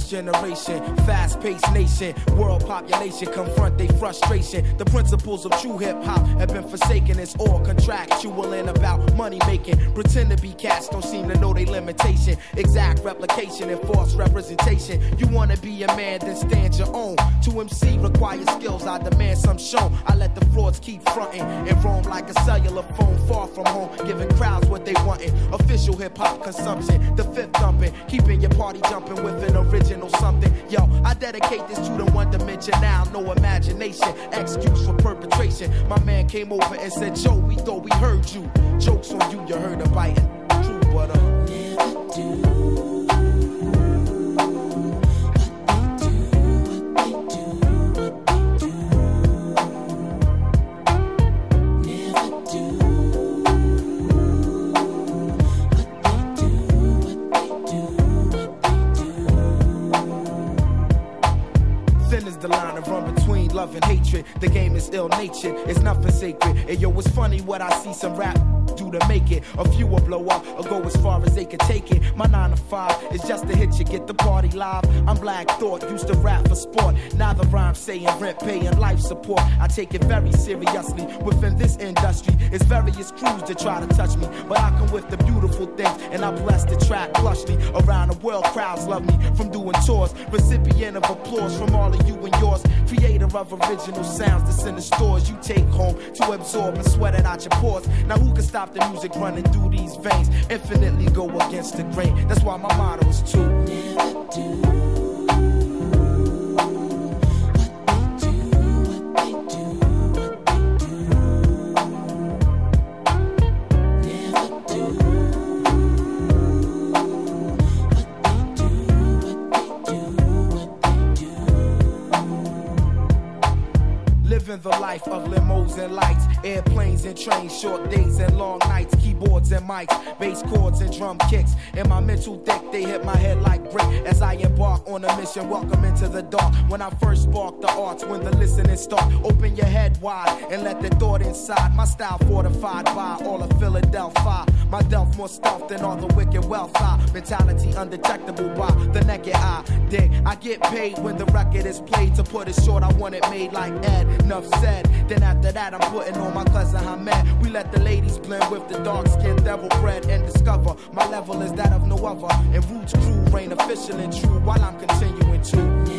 This generation, fast-paced nation, world population confront their frustration. The principles of true hip-hop have been forsaken. It's all contractual and about money-making. Pretend to be cats, don't seem to know their limitation. Exact replication and false representation. You wanna be a man, then stand your own. To MC requires skills, I demand some shown. I let the frauds keep fronting and roam like a cellular phone far from home, giving crowds what they wantin'. Official hip-hop consumption, the fifth thumping, keeping your party jumping with an original something. Yo, I dedicate this to the one dimension now, no imagination, excuse for perpetration. My man came over and said, Joe, we thought we heard you. Jokes on you, you heard a biting. True, but never do. The line of run between love and hatred. The game is ill-natured, it's nothing sacred. And yo, it's funny what I see some rap do to make it. A few will blow up or go as far as they can take it. My 9 to 5 is just to hit you, get the party live. I'm Black Thought, used to rap for sport. Now the rhyme's saying rent, paying life support. I take it very seriously. Within this industry, it's various crews that try to touch me, but I come with the beautiful things, and I bless the track plushly. Around the world, crowds love me from doing tours. Recipient of applause from all of you and yours. Creator of original sounds that's in the stores you take home to absorb and sweat it out your pores. Now who can stop the music running through these veins? Infinitely go against the grain. That's why my motto is to never do. Living the life of limos and lights, airplanes and trains, short days and long nights, keyboards and mics, bass chords and drum kicks. In my mental deck, they hit my head like brick as I embark on a mission. Welcome into the dark. When I first spark the arts, when the listening start, open your head wide and let the thought inside. My style fortified by all of Philadelphia. My delf more stealth than all the wicked wealth. Mentality undetectable by the naked eye. Then I get paid when the record is played. To put it short, I want it made like Ed. Enough said. Then after that, I'm putting on my cousin Hamed. We let the ladies blend with the dark-skinned devil bread and discover my level is that of no other. And Roots crew reign official and true while I'm continuing to.